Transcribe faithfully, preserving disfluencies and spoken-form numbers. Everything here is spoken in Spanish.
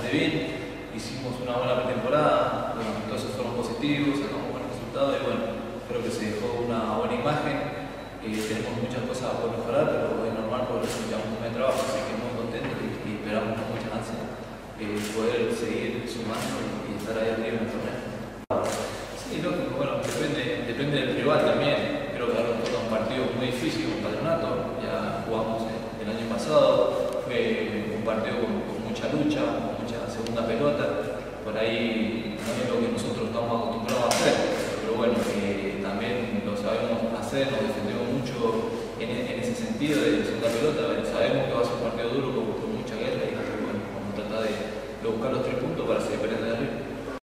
bastante bien, hicimos una buena pretemporada, los amistosos fueron positivos, sacamos buenos resultados y bueno, creo que se dejó una buena imagen. Eh, tenemos muchas cosas por mejorar, pero es normal porque llevamos un mes de trabajo, así que muy contentos y, y esperamos con mucha ansia eh, poder seguir sumando y, y estar ahí arriba en el torneo. Sí, lógico, bueno, depende, depende del rival también. Creo que ahora nos toca un partido muy difícil con Patronato, ya jugamos el año pasado, fue un partido con, con mucha lucha, con mucha segunda pelota, por ahí no es lo que nosotros estamos acostumbrados a hacer, pero bueno, eh, también lo sabemos hacer, nos defendemos mucho en, en ese sentido de segunda pelota, sabemos que va a ser un partido duro con, con mucha guerra y bueno, vamos a tratar de, de buscar los tres puntos para seguir peleando de arriba.